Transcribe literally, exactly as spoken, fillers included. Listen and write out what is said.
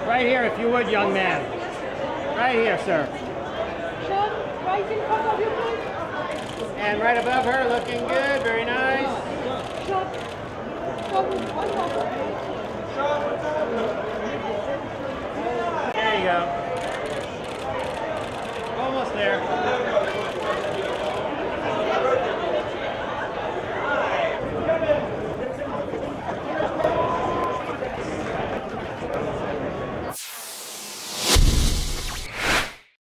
Right here, if you would, young man. Right here, sir. Shaun, right in front of you, please. And right above her, looking good, very nice. Shaun, Shaun, one more. There you go. Almost there.